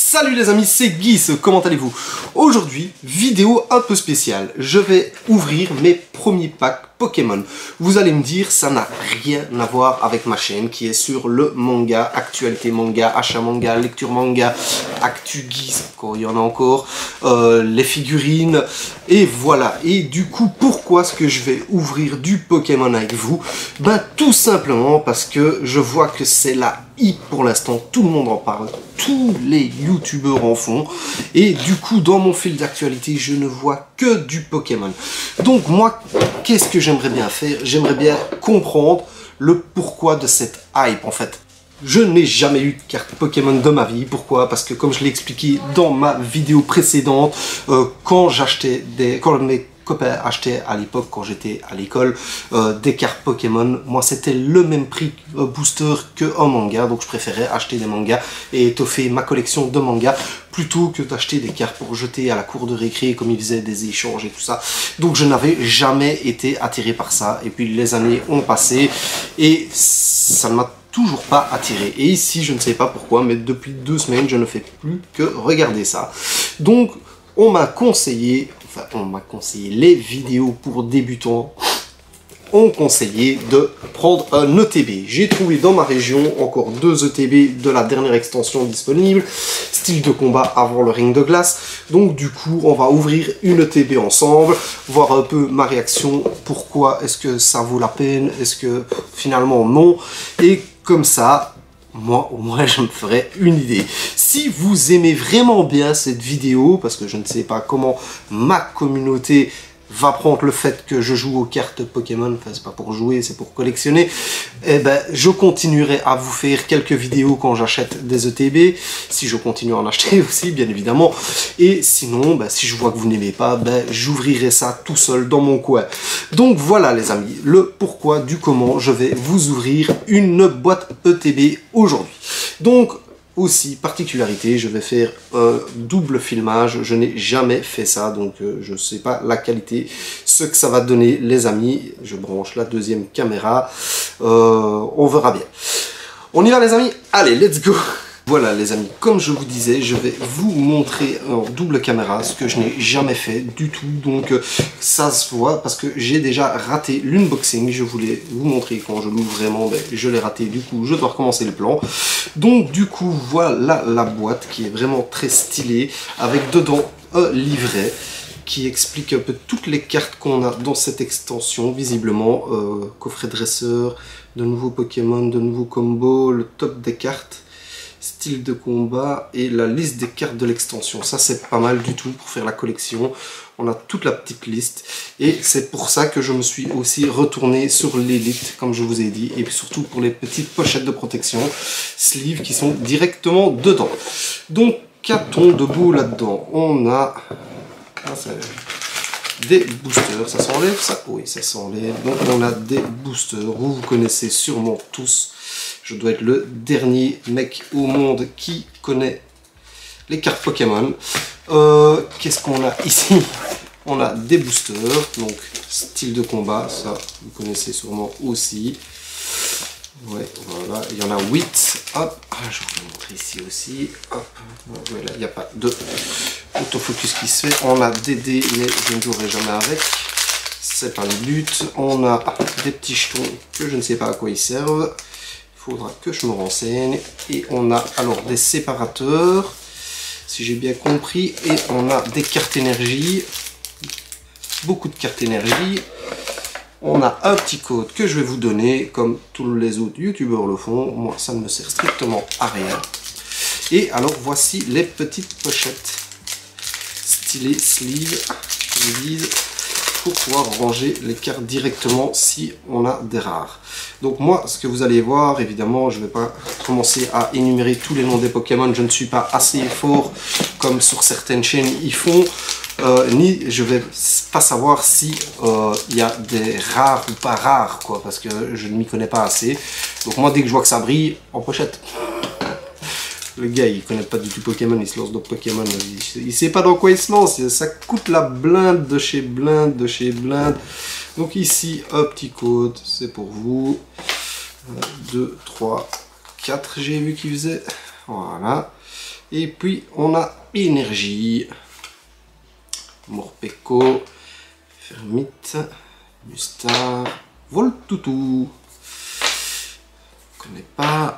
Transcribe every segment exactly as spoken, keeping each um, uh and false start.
Salut les amis, c'est Guy, comment allez-vous? Aujourd'hui, vidéo un peu spéciale. Je vais ouvrir mes premiers packs Pokémon. Vous allez me dire, ça n'a rien à voir avec ma chaîne qui est sur le manga, actualité manga, achat manga, lecture manga, actu Guy, quand il y en a encore, euh, les figurines, et voilà. Et du coup, pourquoi est-ce que je vais ouvrir du Pokémon avec vous? Ben tout simplement parce que je vois que c'est la hype pour l'instant, tout le monde en parle, tous les youtubeurs en font, et du coup dans mon fil d'actualité je ne vois que du Pokémon. Donc moi, qu'est-ce que j'aimerais bien faire? J'aimerais bien comprendre le pourquoi de cette hype en fait. Je n'ai jamais eu de carte Pokémon de ma vie. Pourquoi? Parce que comme je l'ai expliqué dans ma vidéo précédente, euh, quand j'achetais des... Quand mes copains achetaient à l'époque, quand j'étais à l'école, euh, des cartes Pokémon, moi c'était le même prix euh, booster qu'un manga. Donc je préférais acheter des mangas et étoffer ma collection de mangas plutôt que d'acheter des cartes pour jeter à la cour de récré comme ils faisaient des échanges et tout ça. Donc je n'avais jamais été attiré par ça. Et puis les années ont passé et ça ne m'a toujours pas attiré. Et ici, je ne sais pas pourquoi, mais depuis deux semaines, je ne fais plus que regarder ça. Donc, on m'a conseillé, enfin, on m'a conseillé les vidéos pour débutants, ont conseillé de prendre un E T B. J'ai trouvé dans ma région encore deux E T B de la dernière extension disponible, style de combat avant le ring de glace. Donc du coup, on va ouvrir une E T B ensemble, voir un peu ma réaction, pourquoi est-ce que ça vaut la peine, est-ce que finalement non, et comme ça, moi, au moins, je me ferai une idée. Si vous aimez vraiment bien cette vidéo, parce que je ne sais pas comment ma communauté va prendre le fait que je joue aux cartes Pokémon, enfin c'est pas pour jouer, c'est pour collectionner, et eh ben je continuerai à vous faire quelques vidéos quand j'achète des E T B, si je continue à en acheter aussi bien évidemment, et sinon ben, si je vois que vous n'aimez pas, ben j'ouvrirai ça tout seul dans mon coin. Donc voilà les amis, le pourquoi du comment je vais vous ouvrir une boîte E T B aujourd'hui. Donc aussi, particularité, je vais faire un double filmage, je n'ai jamais fait ça, donc euh, je ne sais pas la qualité, ce que ça va donner les amis. Je branche la deuxième caméra, euh, on verra bien. On y va les amis, allez, let's go! Voilà les amis, comme je vous disais, je vais vous montrer en double caméra ce que je n'ai jamais fait du tout. Donc euh, ça se voit parce que j'ai déjà raté l'unboxing. Je voulais vous montrer quand je l'ouvre vraiment, ben, je l'ai raté. Du coup, je dois recommencer le plan. Donc du coup, voilà la boîte qui est vraiment très stylée avec dedans un livret qui explique un peu toutes les cartes qu'on a dans cette extension, visiblement. Euh, coffret dresseur, de nouveaux Pokémon, de nouveaux combos, le top des cartes, style de combat et la liste des cartes de l'extension. Ça c'est pas mal du tout pour faire la collection. On a toute la petite liste et c'est pour ça que je me suis aussi retourné sur l'élite comme je vous ai dit, et puis surtout pour les petites pochettes de protection sleeve qui sont directement dedans. Donc qu'a-t-on de beau là-dedans? On a ah, des boosters, ça s'enlève ça? Oui, ça s'enlève. Donc on a des boosters, vous vous connaissez sûrement tous. Je dois être le dernier mec au monde qui connaît les cartes Pokémon. Euh, Qu'est-ce qu'on a ici? On a des boosters, donc style de combat, ça vous connaissez sûrement aussi. Ouais, voilà, il y en a huit. Hop, ah, je vais vous montrer ici aussi. Hop, voilà, il n'y a pas de autofocus qui se fait. On a des dés, mais je ne jouerai jamais avec. C'est pas le but. On a des petits jetons que je ne sais pas à quoi ils servent. Il faudra que je me renseigne. Et on a alors des séparateurs, si j'ai bien compris. Et on a des cartes énergie. Beaucoup de cartes énergie. On a un petit code que je vais vous donner, comme tous les autres youtubeurs le font. Moi, ça ne me sert strictement à rien. Et alors, voici les petites pochettes stylées sleeve qui disent pour pouvoir ranger les cartes directement si on a des rares. Donc moi, ce que vous allez voir, évidemment, je ne vais pas commencer à énumérer tous les noms des Pokémon. Je ne suis pas assez fort comme sur certaines chaînes ils font. Euh, ni je vais pas savoir si euh, il y a des rares ou pas rares, quoi, parce que je ne m'y connais pas assez. Donc moi, dès que je vois que ça brille, en pochette. Le gars, il connaît pas du tout Pokémon, il se lance dans Pokémon, il, il sait pas dans quoi il se lance, ça coûte la blinde de chez blinde, de chez blinde. Donc ici, un petit code, c'est pour vous. deux, trois, quatre, j'ai vu qu'il faisait. Voilà. Et puis on a Énergie, Morpeko, Fermite, Mustar, Voltoutou. Je connais pas.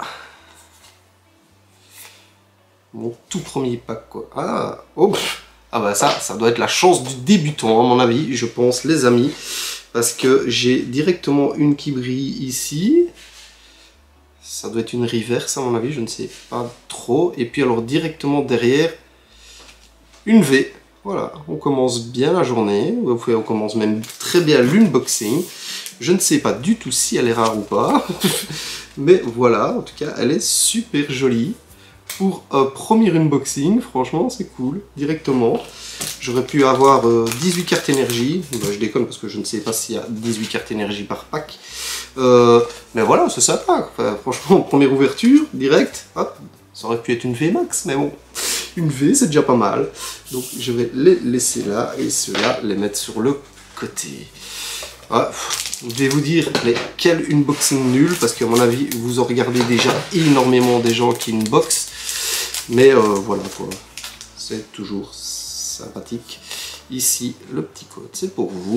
Mon tout premier pack quoi. Ah, oh, ah bah ça, ça doit être la chance du débutant à mon avis, je pense les amis. Parce que j'ai directement une qui brille ici. Ça doit être une reverse à mon avis, je ne sais pas trop. Et puis alors directement derrière, une V. Voilà, on commence bien la journée. On commence même très bien l'unboxing. Je ne sais pas du tout si elle est rare ou pas. Mais voilà, en tout cas, elle est super jolie. Pour un premier unboxing, franchement, c'est cool, directement. J'aurais pu avoir euh, dix-huit cartes énergie. Bah, je déconne parce que je ne sais pas s'il y a dix-huit cartes énergie par pack. Euh, mais voilà, c'est sympa. Enfin, franchement, première ouverture, direct. Hop, ça aurait pu être une V max, mais bon, une V, c'est déjà pas mal. Donc, je vais les laisser là et ceux-là, les mettre sur le côté. Ah, je vais vous dire, mais quel unboxing nul, parce qu'à mon avis, vous en regardez déjà énormément des gens qui unboxent. Mais euh, voilà quoi, c'est toujours sympathique. Ici, le petit code, c'est pour vous.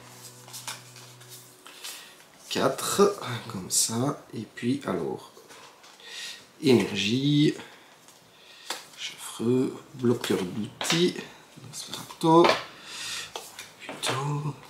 quatre, comme ça. Et puis, alors, Énergie, Chaffreux, bloqueur d'outils, Nosferatu, plutôt.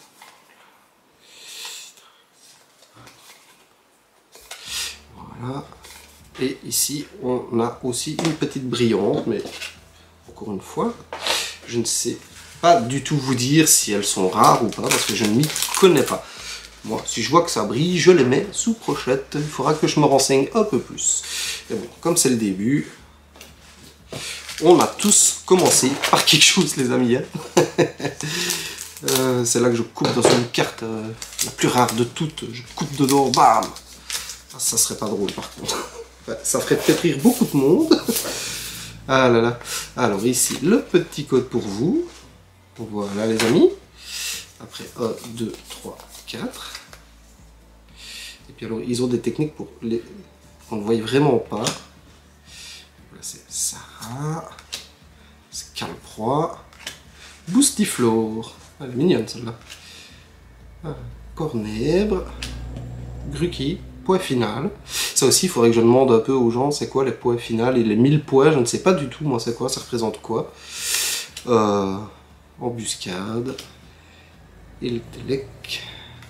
Voilà. Et ici, on a aussi une petite brillante, mais encore une fois, je ne sais pas du tout vous dire si elles sont rares ou pas, parce que je ne m'y connais pas. Moi, si je vois que ça brille, je les mets sous brochette. Il faudra que je me renseigne un peu plus. Et bon, comme c'est le début, on a tous commencé par quelque chose, les amis. Hein. euh, c'est là que je coupe dans une carte euh, la plus rare de toutes. Je coupe dedans, bam! Ah, ça serait pas drôle par contre. Ça ferait peut-être rire beaucoup de monde. Ah là là. Alors ici, le petit code pour vous. Voilà les amis. Après un, deux, trois, quatre. Et puis alors, ils ont des techniques pour les... On ne voit vraiment pas. Voilà, c'est Sarah. C'est Calproie. Boostiflore. Elle est mignonne celle-là. Ah, Cornèbre. Gruki. Poids final. Ça aussi, il faudrait que je demande un peu aux gens, c'est quoi les poids finales et les mille poids, je ne sais pas du tout, moi, c'est quoi, ça représente quoi. Euh, embuscade. Eltelec.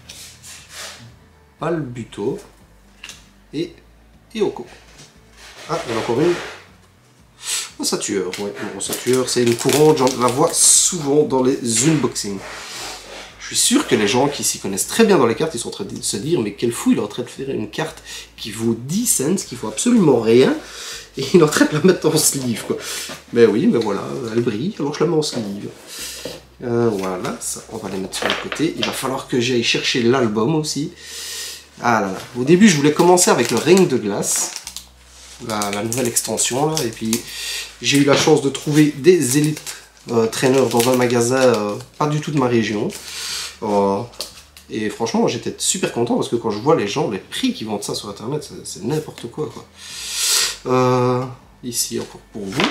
Balbuto. Et Eoko. Ah, il y en a encore une. Ossature, ouais, Ossature, c'est une courante, j'en la vois souvent dans les unboxings. Je suis sûr que les gens qui s'y connaissent très bien dans les cartes, ils sont en train de se dire mais quel fou, il est en train de faire une carte qui vaut dix cents, qui vaut absolument rien, et il est en train de la mettre en sleeve quoi. Mais oui, mais voilà, elle brille, alors je la mets en sleeve. Euh, voilà, ça, on va les mettre sur le côté. Il va falloir que j'aille chercher l'album aussi. Ah là là. Au début, je voulais commencer avec le Règne de Glace, la, la nouvelle extension là, et puis j'ai eu la chance de trouver des élites euh, traîneurs dans un magasin euh, pas du tout de ma région. Euh, et franchement, j'étais super content parce que quand je vois les gens, les prix qui vendent ça sur internet, c'est n'importe quoi, quoi. Euh, ici, encore pour vous.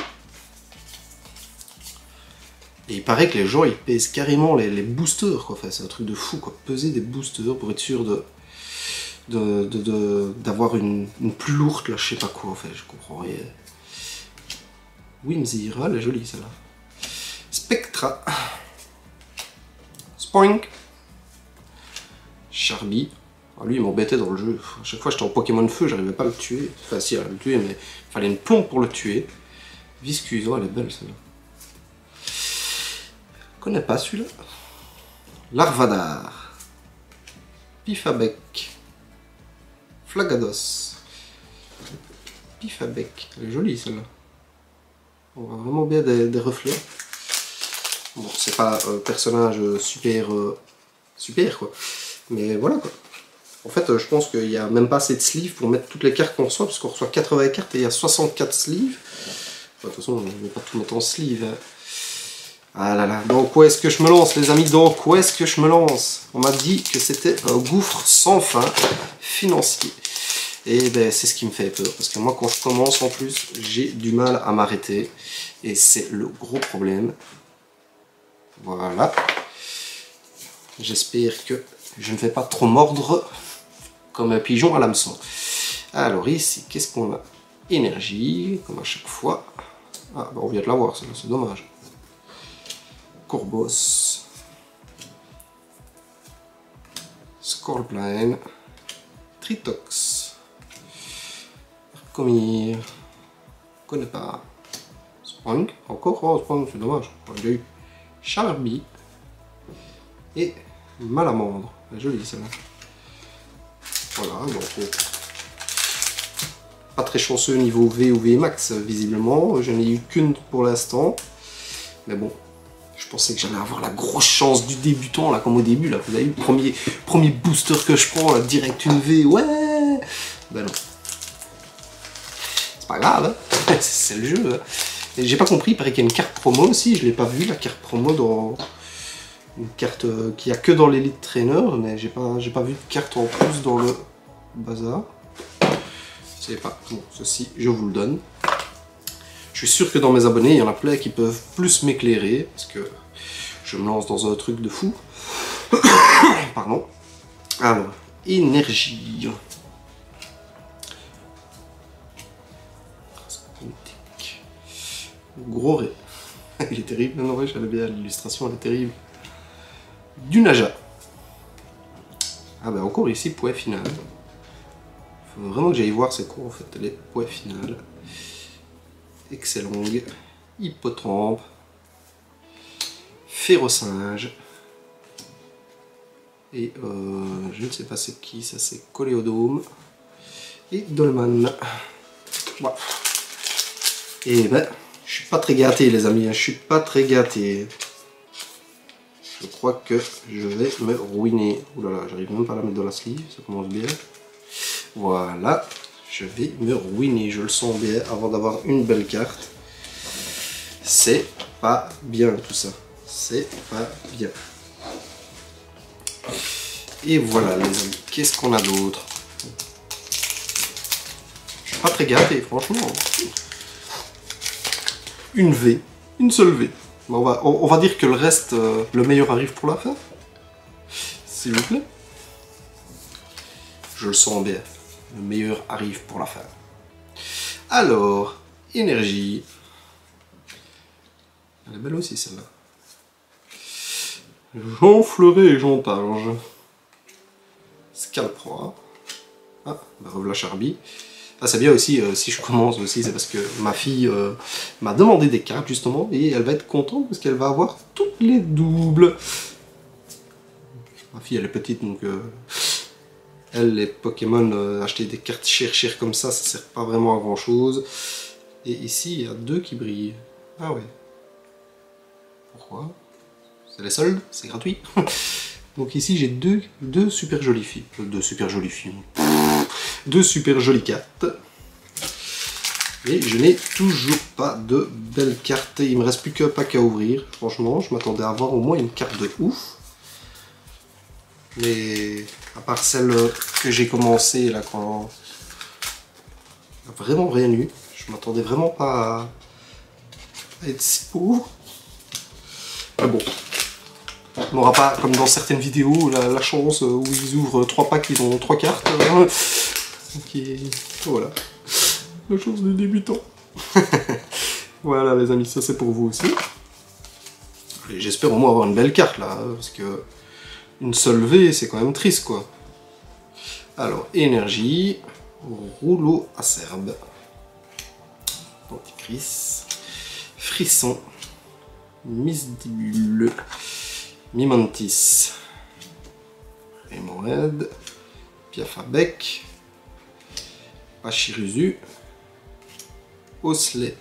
Et il paraît que les gens, ils pèsent carrément les, les boosters, quoi. Enfin, c'est un truc de fou, quoi. Peser des boosters pour être sûr de d'avoir de, de, de, une, une plus lourde, là, je sais pas quoi. Enfin, je comprends rien. Whimsira, elle est jolie, celle-là. Spectra. Spoink. Charby. Ah, lui, il m'embêtait dans le jeu. À chaque fois, j'étais en Pokémon Feu, j'arrivais pas à le tuer. Enfin, si, à le tuer, mais il fallait une plombe pour le tuer. Viscuso, elle est belle, celle-là. Je connais pas celui-là. Larvadar. Pifabec. Flagados. Pifabec. Elle est jolie, celle-là. On voit vraiment bien des, des reflets. Bon, c'est pas un personnage super, euh, super quoi. Mais voilà quoi. En fait, euh, je pense qu'il n'y a même pas assez de sleeves pour mettre toutes les cartes qu'on reçoit, parce qu'on reçoit quatre-vingts cartes et il y a soixante-quatre sleeves. Enfin, de toute façon, on ne va pas tout mettre en sleeve. Hein. Ah là là, dans quoi est-ce que je me lance les amis? Dans quoi est-ce que je me lance? On m'a dit que c'était un gouffre sans fin financier. Et ben, c'est ce qui me fait peur. Parce que moi, quand je commence, en plus, j'ai du mal à m'arrêter. Et c'est le gros problème. Voilà. J'espère que je ne vais pas trop mordre comme un pigeon à l'hameçon. Alors ici, qu'est-ce qu'on a? Énergie, comme à chaque fois. Ah, ben on vient de l'avoir, c'est dommage. Courbos. Scorpion. Tritox. Comir. Connais pas. Sprung. Encore? Oh, Sprung, c'est dommage. J'ai eu Charby. Et Malamandre. Jolie celle-là. Voilà, donc. Euh, pas très chanceux niveau V ou V max, visiblement. Je n'ai eu qu'une pour l'instant. Mais bon. Je pensais que j'allais avoir la grosse chance du débutant, là, comme au début, là. Vous avez vu, le premier, premier booster que je prends, là, direct une V, ouais. Ben non. C'est pas grave, hein. C'est le jeu, hein. Et j'ai pas compris, il paraît qu'il y a une carte promo aussi, je l'ai pas vu, la carte promo dans... Une carte euh, qu'il n'y a que dans l'Elite Trainer, mais j'ai pas, j'ai pas vu de carte en plus dans le bazar. Je sais pas, bon, ceci, je vous le donne. Je suis sûr que dans mes abonnés, il y en a plein qui peuvent plus m'éclairer, parce que je me lance dans un truc de fou. Pardon. Alors, énergie. Gros ré. Il est terrible, non, ouais, j'allais bien, l'illustration, elle est terrible. Du Naja. Ah ben encore ici, point final. Il faut vraiment que j'aille voir c'est quoi en fait les points finales. Excellent. Hippotrampe. Férocinge. Et euh, je ne sais pas c'est qui, ça c'est Coléodome. Et Dolman. Voilà. Et ben, je suis pas très gâté les amis, je suis pas très gâté. Je crois que je vais me ruiner. Ouh là là, j'arrive même pas à la mettre dans la sleeve, ça commence bien. Voilà, je vais me ruiner, je le sens bien avant d'avoir une belle carte. C'est pas bien tout ça, c'est pas bien. Et voilà les amis, qu'est-ce qu'on a d'autre? Je suis pas très gâté, franchement. Une V, une seule V. On va, on, on va dire que le reste, euh, le meilleur arrive pour la fin. S'il vous plaît. Je le sens bien. Le meilleur arrive pour la fin. Alors, énergie. Elle est belle aussi celle-là. Jean-Fleuret et Jean-Targe. Scalproie. Ah, bah revoilà Charby. Ah, c'est bien aussi, euh, si je commence aussi, c'est parce que ma fille euh, m'a demandé des cartes justement, et elle va être contente parce qu'elle va avoir toutes les doubles. Ma fille elle est petite donc euh, elle, les Pokémon, euh, acheter des cartes chères chères comme ça, ça sert pas vraiment à grand chose. Et ici il y a deux qui brillent. Ah ouais. Pourquoi? C'est les soldes, c'est gratuit. Donc ici j'ai deux, deux super jolies filles. Deux super jolies filles. Deux super jolies cartes. Mais je n'ai toujours pas de belles cartes. Il me reste plus qu'un pack à ouvrir. Franchement, je m'attendais à avoir au moins une carte de ouf. Mais à part celle que j'ai commencé là quand... Vraiment rien eu. Je m'attendais vraiment pas à... à être si pauvre. Mais bon. On n'aura pas, comme dans certaines vidéos, la, la chance où ils ouvrent trois packs, ils ont trois cartes. Hein. Okay. Voilà, la chance des débutants. Voilà les amis, ça c'est pour vous aussi. J'espère au moins avoir une belle carte là, parce que une seule V c'est quand même triste quoi. Alors, énergie, rouleau acerbe, Anticris, frisson, misdibule, mimantis, hémorraide, piafabec, Pachirisu, Osselet.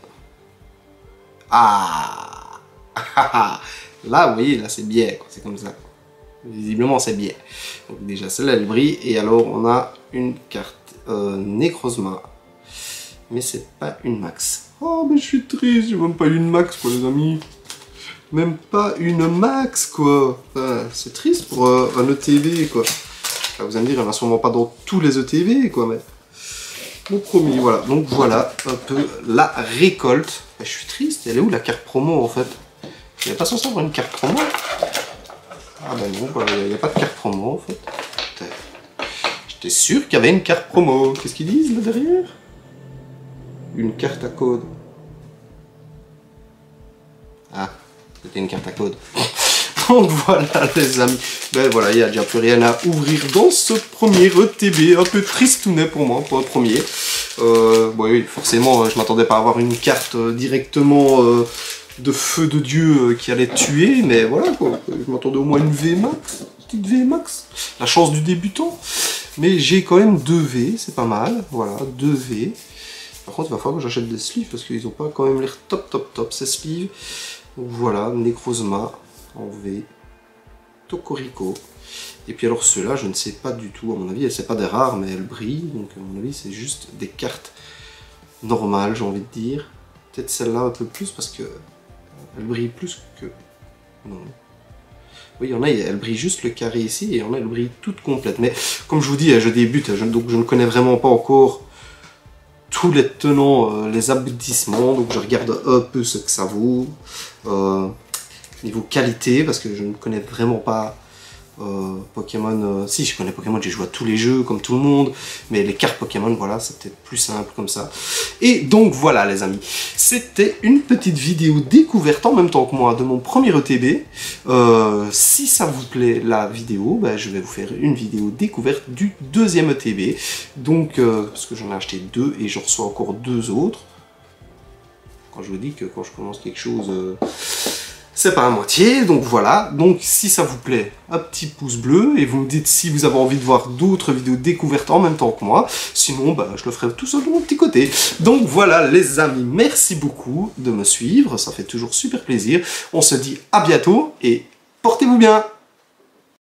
Ah, là, vous voyez, là c'est bien, c'est comme ça. Visiblement, c'est bien. Donc déjà, celle-là, elle brille. Et alors, on a une carte euh, Necrozma. Mais c'est pas une max. Oh, mais je suis triste, j'ai même pas une max, quoi, les amis. Même pas une max, quoi. Enfin, c'est triste pour euh, un E T V, quoi. Là, vous allez me dire, il n'y en a sûrement pas dans tous les E T V, quoi, mais... Mon premier, voilà. Donc voilà un peu la récolte. Je suis triste, elle est où la carte promo en fait? Il n'y a pas censé avoir une carte promo? Ah ben non, il n'y a pas de carte promo en fait. J'étais sûr qu'il y avait une carte promo. Qu'est-ce qu'ils disent là derrière? Une carte à code. Ah, c'était une carte à code. Donc voilà les amis, ben voilà, il n'y a déjà plus rien à ouvrir dans ce premier E T B, un peu tristounet pour moi, pour un premier. Euh, bon, oui, forcément, je m'attendais pas à avoir une carte euh, directement euh, de feu de Dieu euh, qui allait tuer, mais voilà quoi, je m'attendais au moins une V max, une petite V max, la chance du débutant. Mais j'ai quand même deux V, c'est pas mal, voilà, deux V. Par contre, il va falloir que j'achète des sleeves parce qu'ils n'ont pas quand même l'air top top top ces sleeves. Donc voilà, Necrozma en V, Tokorico. Et puis alors ceux-là, je ne sais pas du tout, à mon avis, c'est pas des rares, mais elles brillent. Donc à mon avis, c'est juste des cartes normales, j'ai envie de dire. Peut-être celle-là un peu plus parce que elle brille plus que... Non. Oui, il y en a, elle brille juste le carré ici, et il y en a, elle brille toute complète. Mais comme je vous dis, je débute, je, donc je ne connais vraiment pas encore tous les tenants, euh, les aboutissements, donc je regarde un peu ce que ça vaut. Euh, niveau qualité, parce que je ne connais vraiment pas euh, Pokémon. Euh, si, je connais Pokémon, j'ai joué à tous les jeux, comme tout le monde, mais les cartes Pokémon, voilà, c'est peut-être plus simple comme ça. Et donc voilà les amis, c'était une petite vidéo découverte en même temps que moi de mon premier E T B. Euh, si ça vous plaît la vidéo, ben, je vais vous faire une vidéo découverte du deuxième E T B. Donc, euh, parce que j'en ai acheté deux et j'en reçois encore deux autres. Quand je vous dis que quand je commence quelque chose... Euh, c'est pas à moitié, donc voilà. Donc si ça vous plaît, un petit pouce bleu, et vous me dites si vous avez envie de voir d'autres vidéos découvertes en même temps que moi. Sinon, bah, je le ferai tout seul de mon petit côté. Donc voilà les amis, merci beaucoup de me suivre, ça fait toujours super plaisir. On se dit à bientôt, et portez-vous bien.